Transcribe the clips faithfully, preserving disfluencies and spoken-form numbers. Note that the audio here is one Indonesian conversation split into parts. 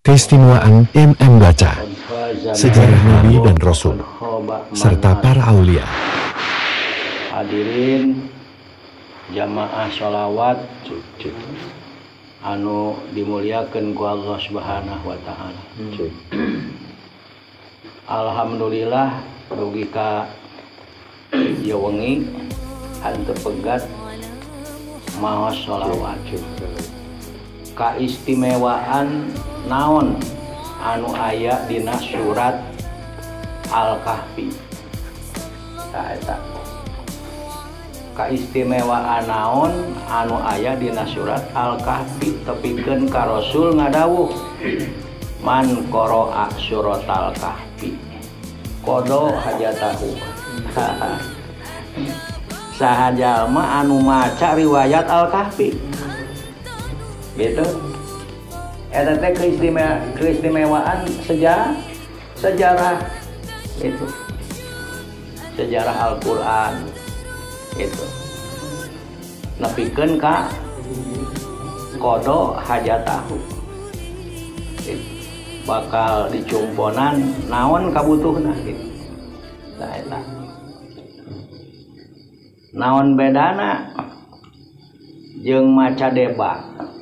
Keistimewaan M M Baca, sejarah Nabi dan Rasul, serta para aulia. Hadirin jamaah sholawat anu dimuliakan ku Allah Subhanahu wa Ta'ala. Alhamdulillah dugi ka ieu wengi hanteu pegat maos sholawat. Kaistimewaan naon anu aya dina surat Al-Kahfi. Tah eta. Kaistimewaan naon anu aya dina surat Al-Kahfi tepikeun ka Rasul ngadawuh man qara'a surat Al-Kahfi qada hajatahu. Saha jalma anu maca riwayat Al-Kahfi gitu. Eta teh keistimewa, keistimewaan sejarah sejarah itu sejarah Al-Qur'an itu nepikeun ka qada hajatahu itu bakal dicumponan naon kabutuhna gitu. Nah eta naon bedana jeung maca deba.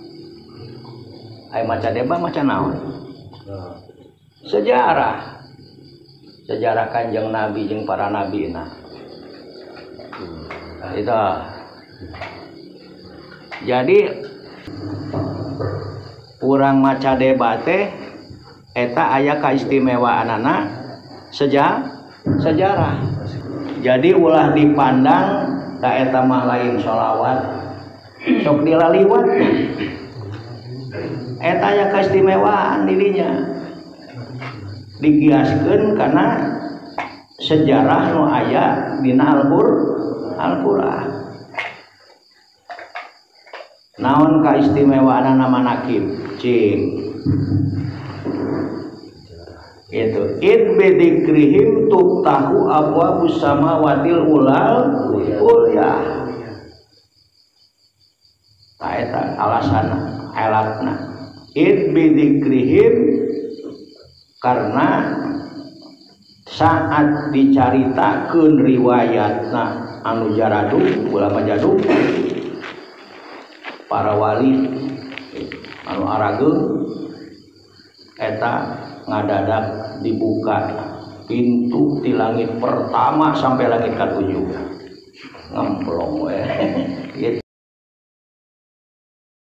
Ai maca deba maca naon? Sejarah. Sejarah Kanjeng Nabi jeung para nabina. Itu. Jadi urang maca deba teh eta aya kaistimewaanana sejarah sejarah. Jadi ulah dipandang ka eta mah lain sholawat sok dilaliwat. Eta aya kaistimewaan dirinya digiaskeun kana sejarah nu aya dina Al-Qur'an. Naon kaistimewaanna manakib cing itu id bidzikrihim tuftahu abwabus samawatil ulal ulyah. Ta eta alasanna elatna id bidzikrihim karena saat dicaritakeun riwayatna anu jaradu ulah majadu para wali anu arageun eta ngadadak dibuka pintu di langit pertama sampai langit katujuh ngemplong we